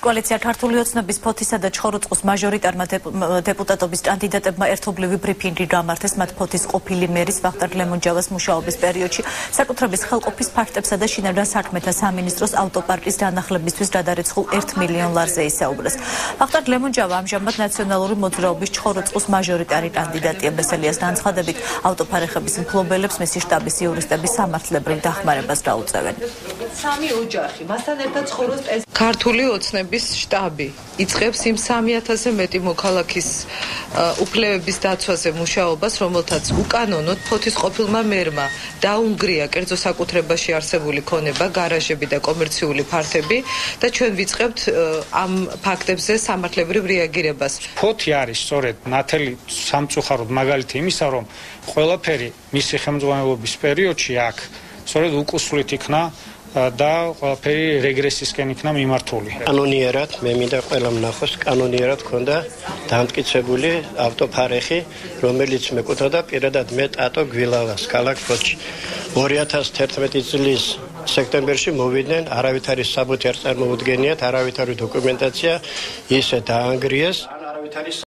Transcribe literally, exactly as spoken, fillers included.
კოალიცია ქართული ოცნების ფოთისა და ჩხოროწყუს მაჟორიტარმა დეპუტატობის კანდიდატებმა ერთობლივი ბრიფინგი გამართეს მათ ფოთის ყოფილი მერის ვახტანგ ლემონჯავას მუშაობის პერიოდში საკუთრების ხელყოფის ფაქტებსა და შინაგან საქმეთა სამინისტროს ავტოპარკის განახლებისთვის გადარეცხულ ერთ მილიონ ლარზე ისაუბრეს. ვახტანგ ლემონჯავა ამჟამად ნაციონალური მოძრაობის ჩხოროწყუს მაჟორიტარი კანდიდატია. ბესელიას განცხადებით ავტოფარეხების მფლობელებს მისი შტაბის იურისტები სამართლებრივ დახმარებას დაუწევენ. სამი ოჯახი მასთან ერთად ცხოვრობს ქართული ოცნების შტაბი იწყებს იმ სამი ათასზე მეტი მოქალაქის უფლებების დაცვაზე მუშაობას, რომელთაც უკანონოდ ფოთის ყოფილმა მერმა დაუნგრია კერძო საკუთრებაში არსებული ქონება, გარაჟები და კომერციული ფართები და ჩვენ ვიწყებთ ამ ფაქტებზე სამართლებრივ რეაგირებას. ფოთი არის სწორედ ნათელი სამწუხაროდ მაგალითი იმისა, რომ ყველაფერი მისი ხელმძღვანელობის პერიოდში აქ სწორედ უკუსვლით იქნა და ყველაფერი რეგრესისკენ იქნა მიმართული. კანონიერად მე მინდა ყველამ ნახოს, კანონიერად ქონდა დამტკიცებული ავტოფარეხი, რომელიც მეკუთვნოდა პირადად მე ტატო გვილავას ქალაქ ფოთში. ორი ათას თერთმეტი წლის სექტემბერში მოვიდნენ, არავითარი საბუთი არ წარმოუდგენიათ, არავითარი დოკუმენტაცია, ისე დაანგრიეს.